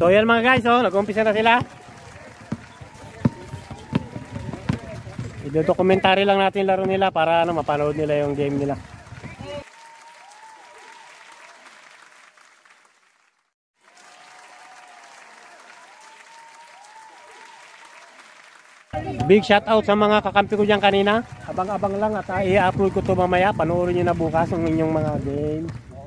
So yan mga guys, oh, nag-umpisa na sila. I-documentary lang natin laro nila para ano, mapanood nila yung game nila. Big shout out sa mga kakampi ko dyan kanina. Abang-abang lang at i-upload ko to mamaya. Panoorin nyo na bukas ang inyong mga game.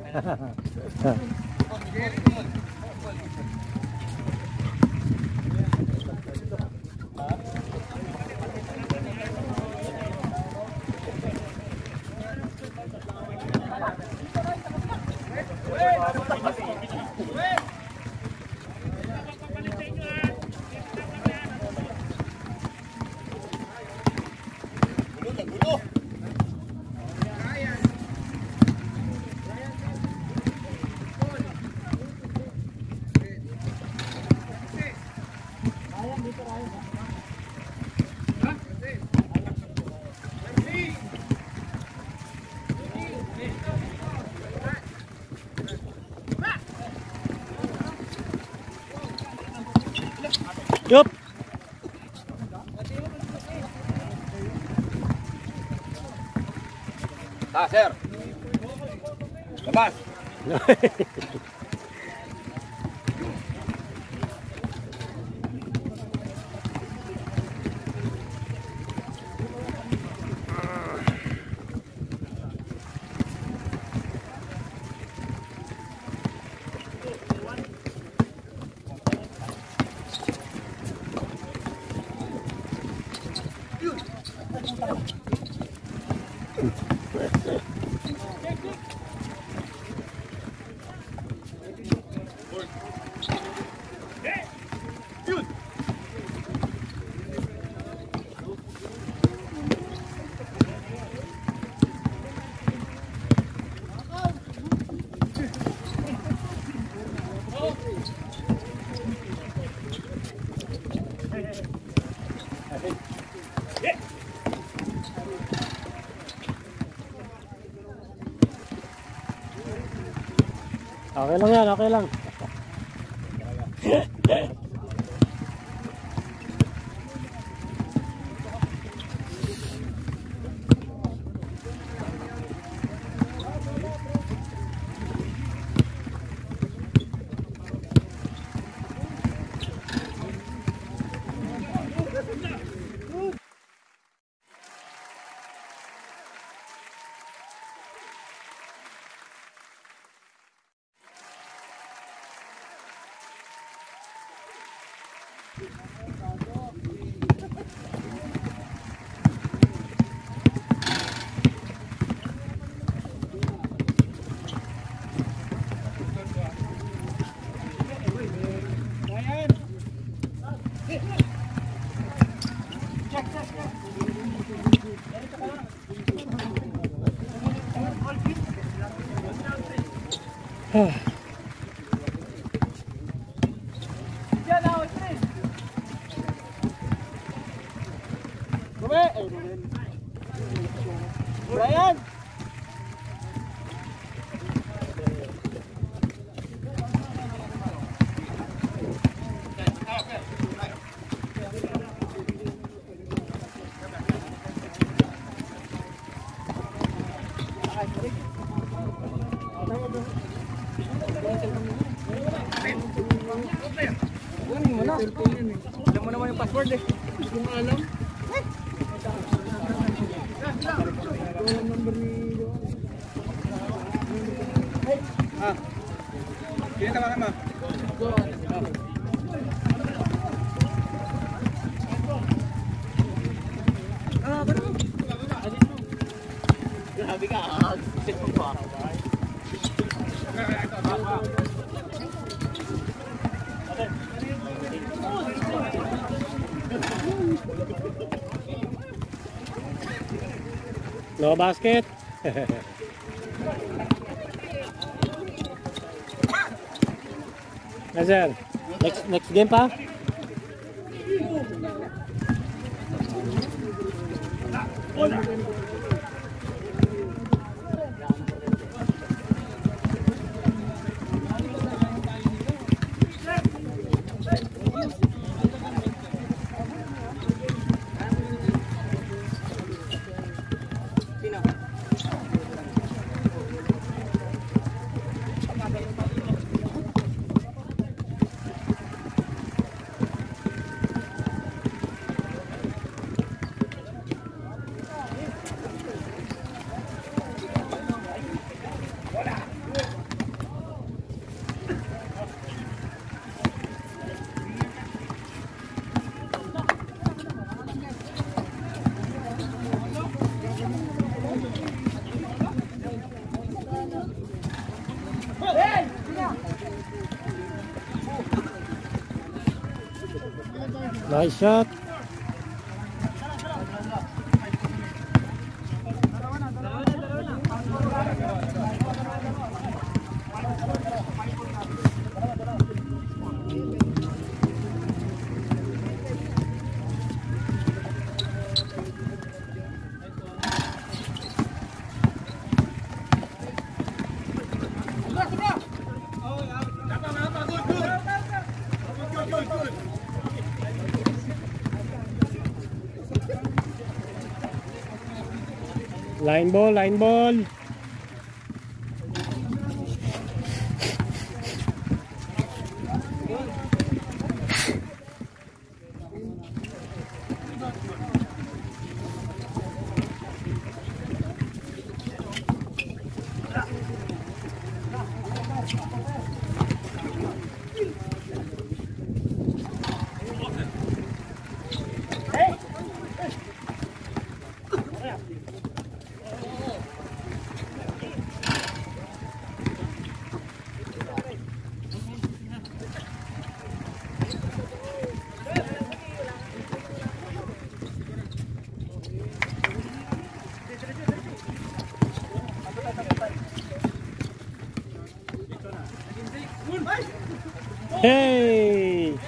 Yup. Ah, sir. Labas. Okay lang yan, okay lang. Brian! Alam mo naman yung password eh. Kung alam. Kaya tawagan mo. Grabe ka. No basket. Sir, next game pa? Nice shot. Line ball, line ball. Hey!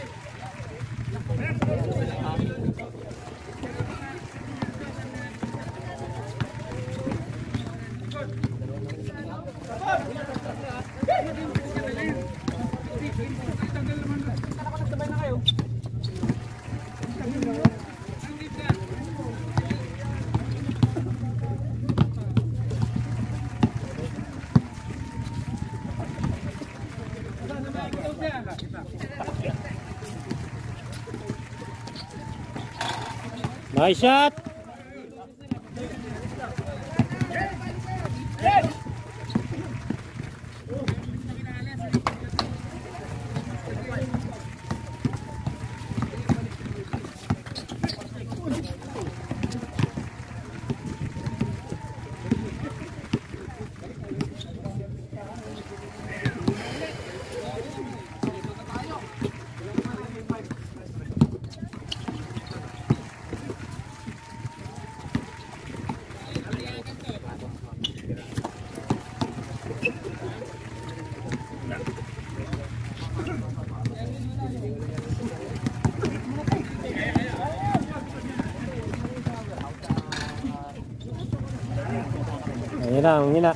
Nice shot. Ang hina.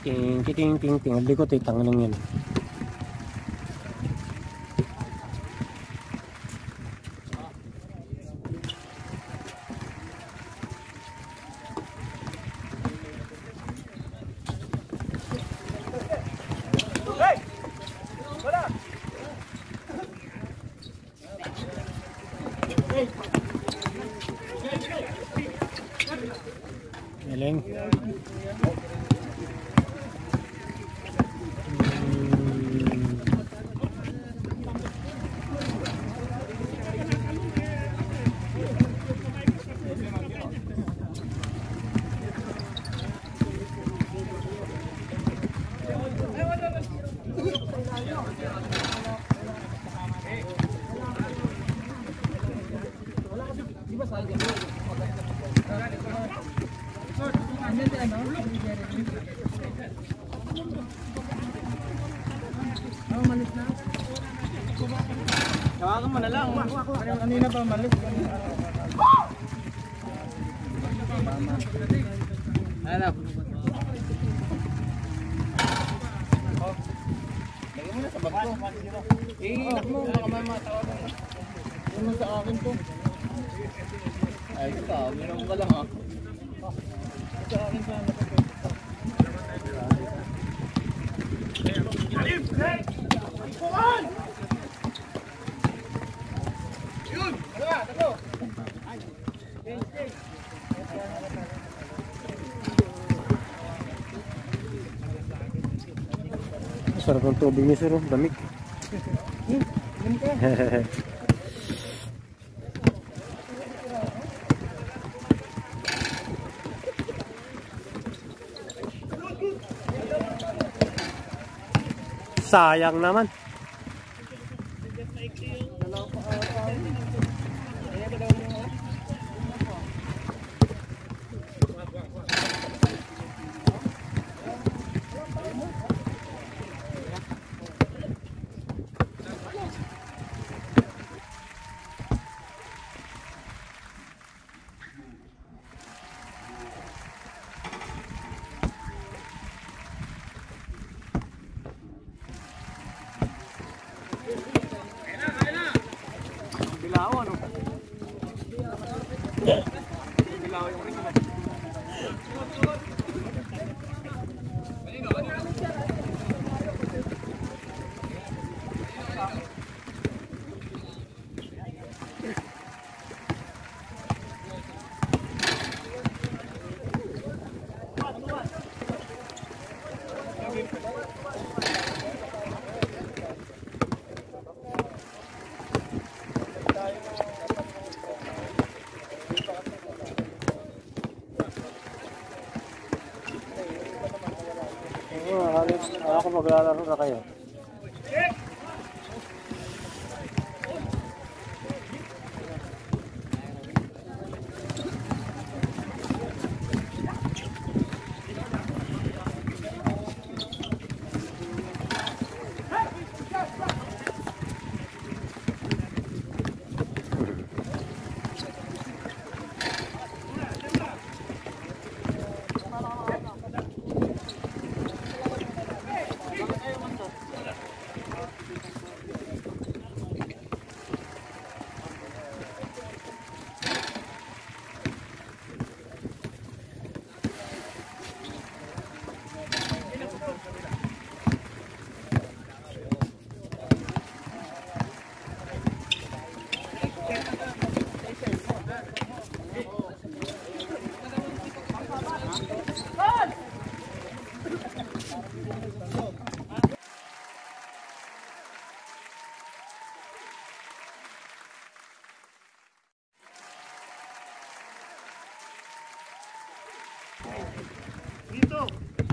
Ting, ting, ting, ting. Likot eh, tangan yan. Galing. Tawagan mo na lang. Kanina pa malis. Ano? Lagyan mo na sa bag ko. Inak mo, baka may matawagan ka. Ano sa akin to? Ay, ka, meron ka lang ha. Sa akin pa. Alim! Hey! Ikuan! Yun! Ano ba? Tato! Sarap ng tubig niya sir, damig. Sayang naman. Bilao ano? Bilao yung ring. Ako maglalaro na kayo. Dito.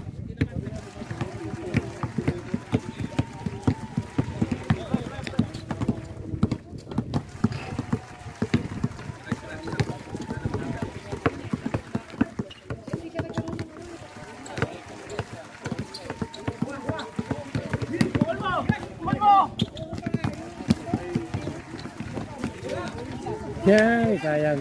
Yay, sayang.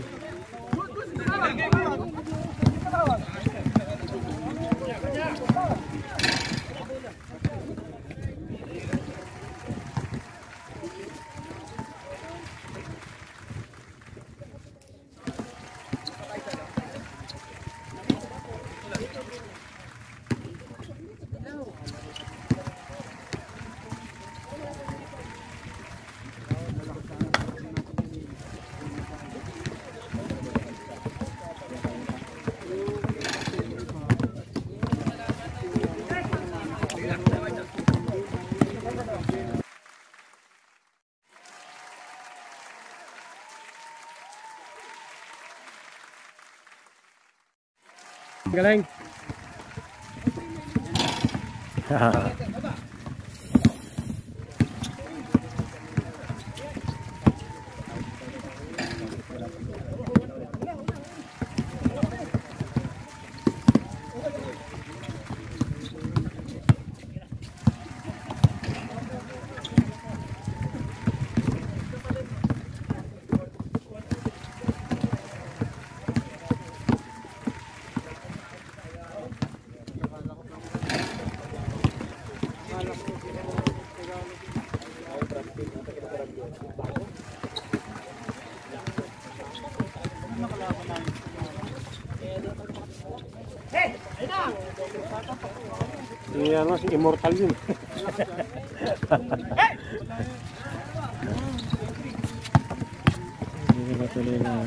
Galing. Si Immortal yun. Hindi na tuloy na.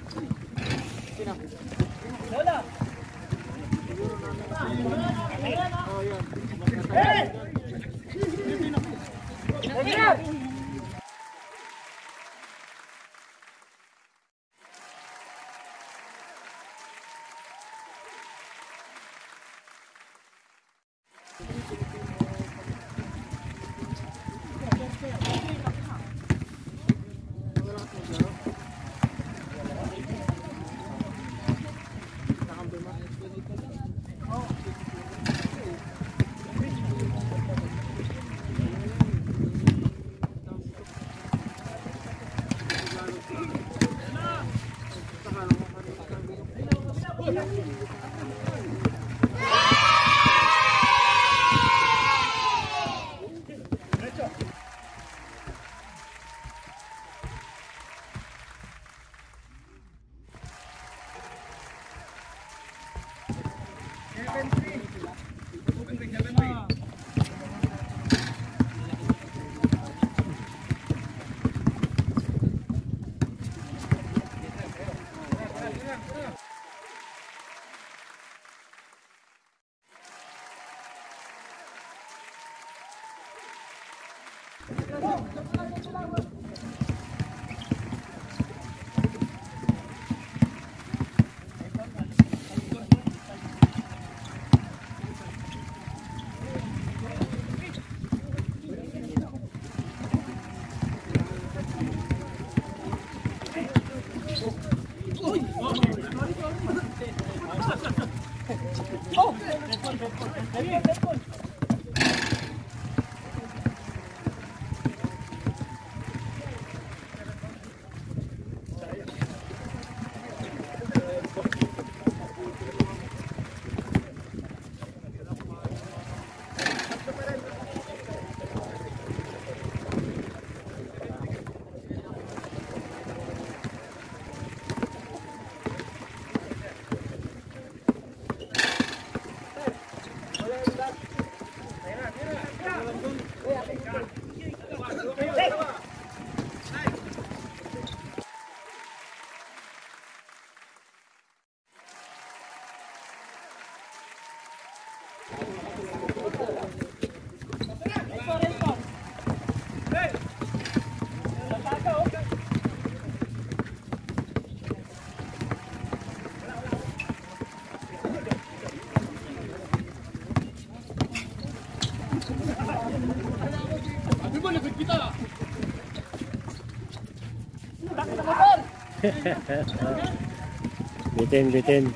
Bitin.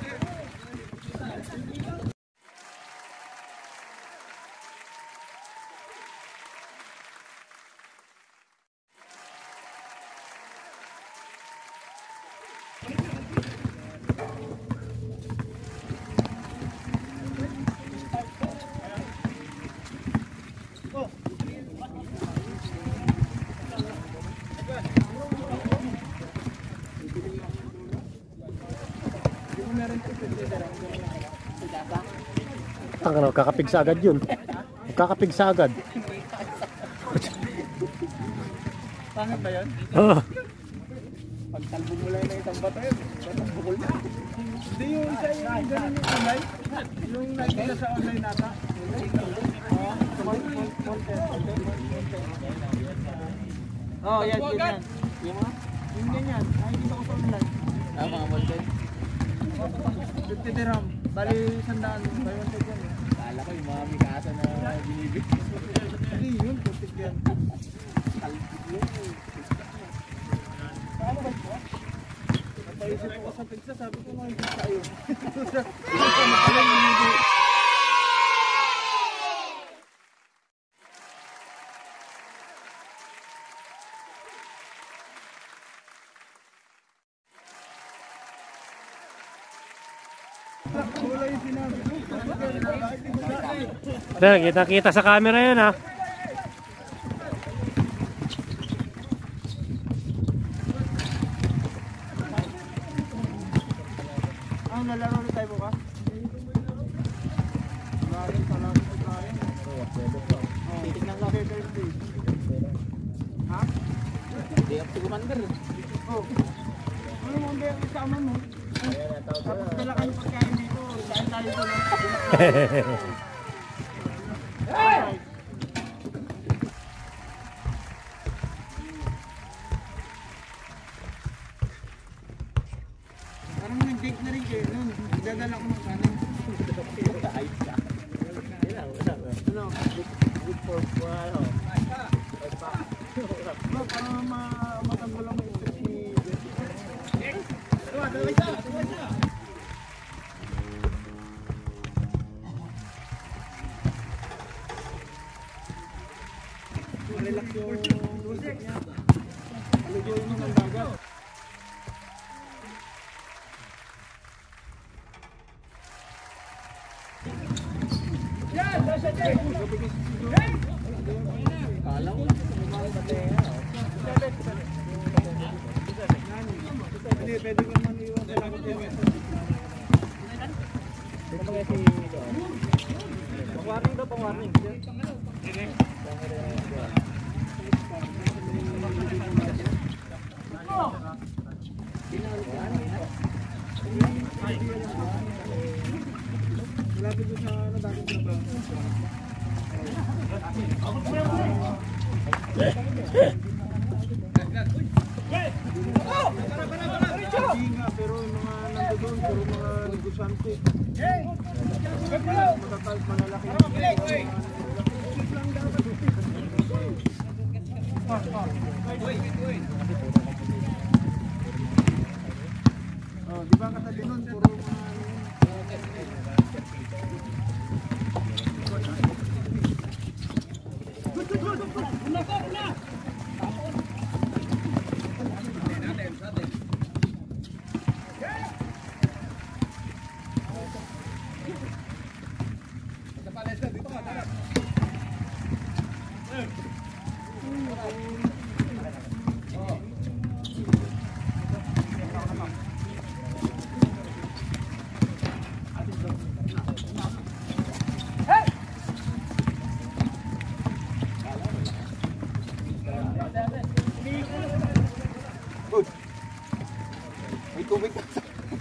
Ang kakapigsa agad yun. Kakapigsa agad. Pangit ba yun? Oo. Pagtalbo mo lang na isang bato yun. Batong bukol na. Hindi yung isa yung ganun yung online. Yung nakikita sa online nata. Oh, yan, yan. Yung ganyan. Nakikita ko sa online. Mga molten. 50 dirham. Bali, 100. Bali, 100 yan. Kala ko yung mga mikasa na binibig. Hindi yun, putik yan. Talbig yun. Paano ba ito? Napaisip ko sa pigsa, sabi ko mga hindi tayo. Makalang hindi. Kita-kita sa camera yan ha. Ang lalaro ulit tayo bukas? Maraming salamat sa tayo. Titignan lang. Ha? Hindi ako si Commander. Oo. Ano mo ang kasama mo? Tapos dala kayo pagkain dito. Dahil tayo ko lang. Parang nag-date na rin kayo nun. Dadala ko ng kanin. Ayos ka. Ano? Good for ano? Para matanggal lang mo si relax yung music niya. Aligoy mo ng dagat. Kala ko lang sa mga bateya. Hindi, pwede ko naman iwan. Kailangan ko yung pang-warning daw, pang-warning. Malapit ko sa ano, dating trabaho. Hindi nga, pero yung mga nandoon, pero mga negosyante. Matatag, malalaki. Di ba katabi nun, puro mga may tubig ka.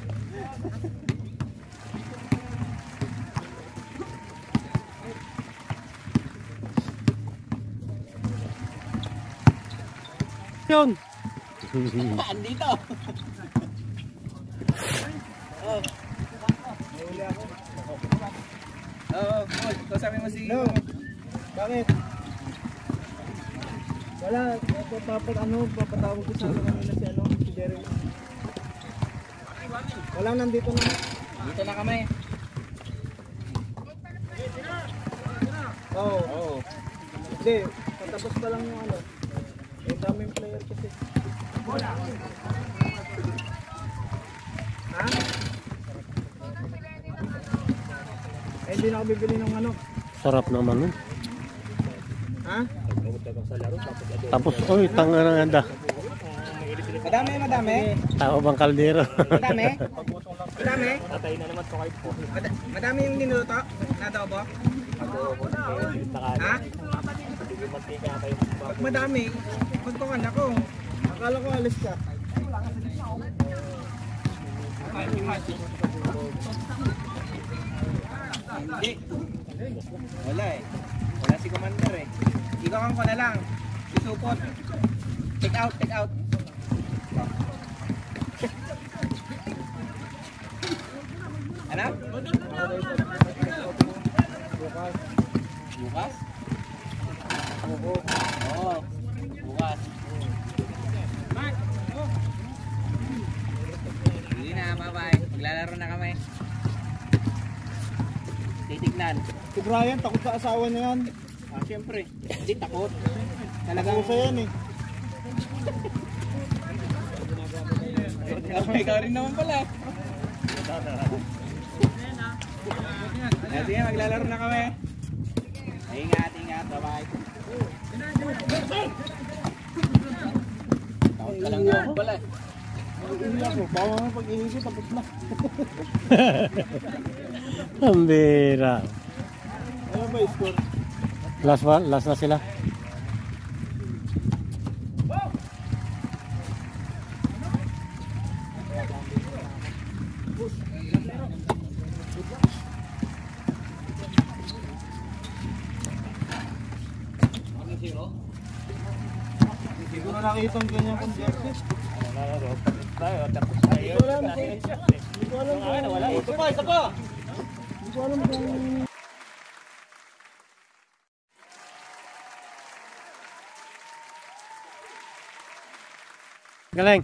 Yun. Andito. Paul, kausapin mo si... No. Bakit? Wala, papatawag ko sa kanina si ano, si Jeremy. Wala, nandito na. Dito na kami. Oo. Oh. Hindi, patapos pa lang yung ano. Yung daming player kasi. Ha? Eh, hindi na ako bibili ng ano. Sarap naman nun. Ha? Tapos, oy, tanga ng handa. Madami. Tao bang kaldero? Madami? Patay na naman to kahit po. Madami yung niluto? Nadobo? Ha? Pag madami, magpakan ako. Akala ko alis ka. Hindi. Wala eh. Wala si Commander eh. Ikaw ko na lang. Isupot. Take out. Ano? Bukas? Oo. Oo. Bukas. Hindi na, bye-bye. Maglalaro na kami. Titignan. Si Brian, takot sa asawa niya yan. Ah, syempre. Hindi takot. Talagang uso yan eh. Ikaw rin naman pala. Sige, maglalaro na kami. Ingat, ingat. Bye-bye. Takot ka lang naman pala. Iiyak mo, bawa mo pag-ihi ko, tapos na. Ang bira. Ano ba yung score? Last na sila. Siguro nakita ang kanyang congested. Isa pa, isa pa! Hindi ko alam kung... Galing.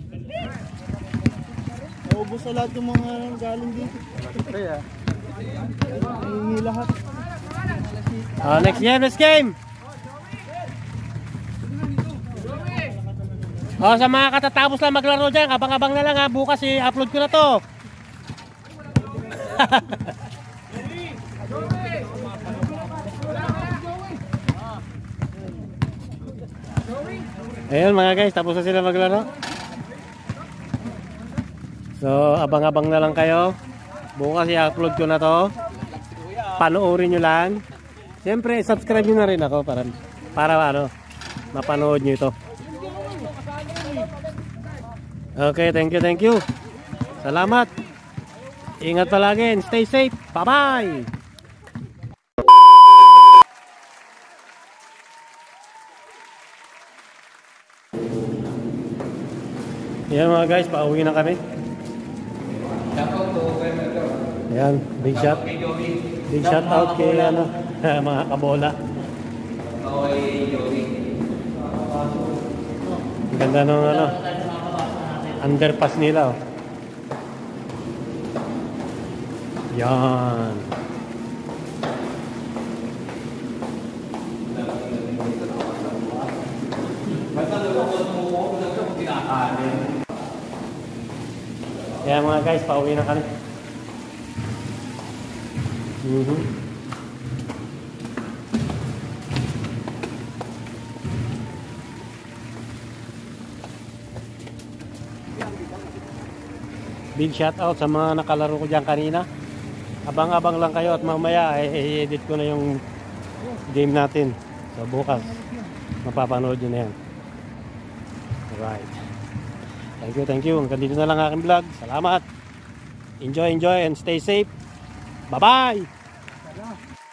Naubos na lahat yung mga galing dito. Hihingi lahat. Next game, next game. Sa mga katatapos lang maglaro dyan, abang-abang na lang ha. Bukas i-upload ko na to. Ayun mga guys, tapos na sila maglaro. So, abang-abang na lang kayo. Bukas i-upload ko na to. Panoorin nyo lang. Siyempre, subscribe nyo na rin ako para mapanood nyo ito. Okay, thank you. Salamat. Ingat palagi and stay safe. Bye-bye. Yan mga guys, pauwi na kami. Yan, big shout out kay mga kabola. Ganda nung underpass nila. Yan. Kaya mga guys, pauwi na kami. Big shout out sa mga nakalaro ko dyan kanina. Abang-abang lang kayo at mamaya i-edit ko na yung game natin. So bukas mapapanood nyo na yan. Alright. Thank you. Hanggang dito na lang aking vlog. Salamat. Enjoy and stay safe. Bye-bye.